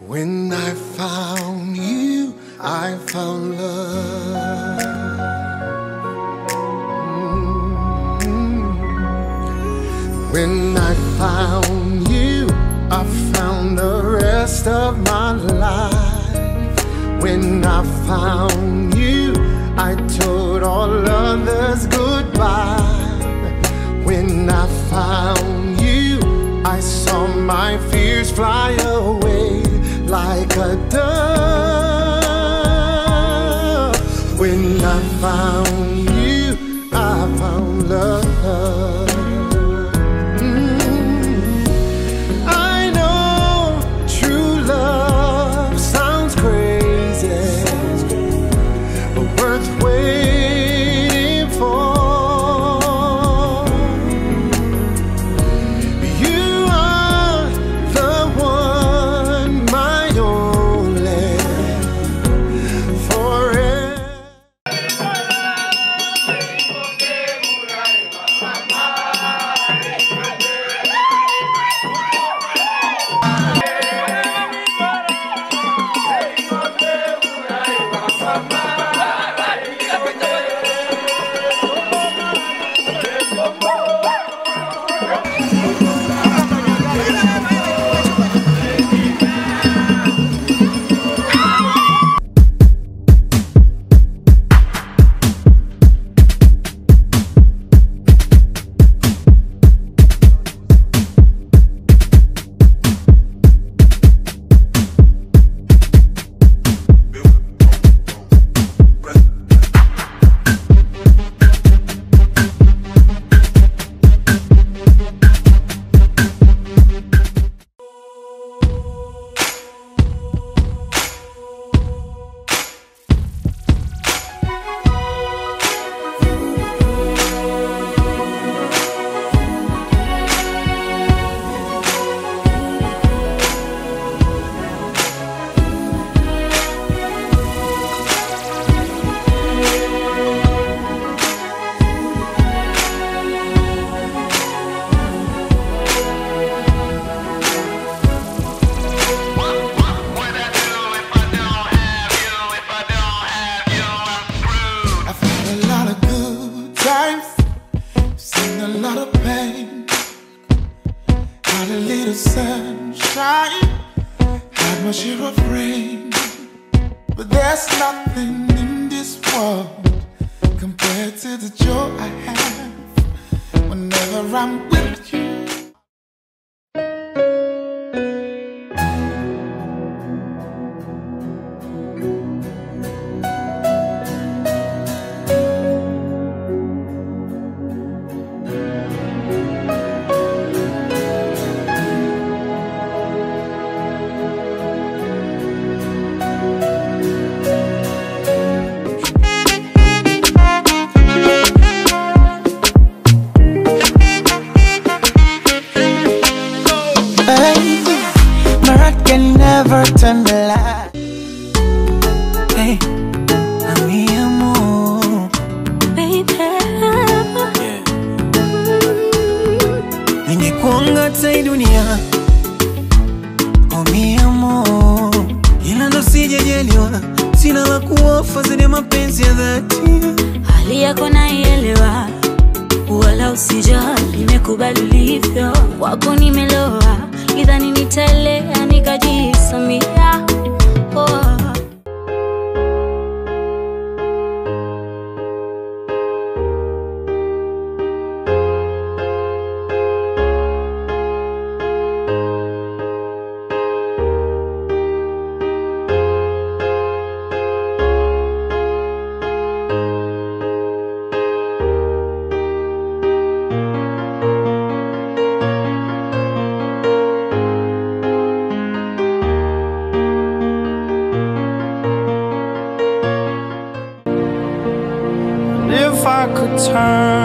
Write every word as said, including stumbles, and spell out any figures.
When I found you, I found love. Mm-hmm. When I found you, I found the rest of my life. When I found you, I told all others goodbye. When I found you, I saw my fears fly away like a dove. When I found you, I found love. Mm. I know true love sounds crazy, but worth waiting for. Had a little sunshine, had my share of rain, but there's nothing in this world compared to the joy I have whenever I'm with you. Never turn the light. Hey, mi amor, baby. Yeah. Ningekuanga hata dunia, oh mi amor, ila ndo sijajaliwa, sina la kuofa zaidi mapenzi ya dhati. Hali yako naielewa, wala usijali, nimekubali ulivyo, wako nimeloa. Idhani nitaelea nikajisamia, oh. If I could turn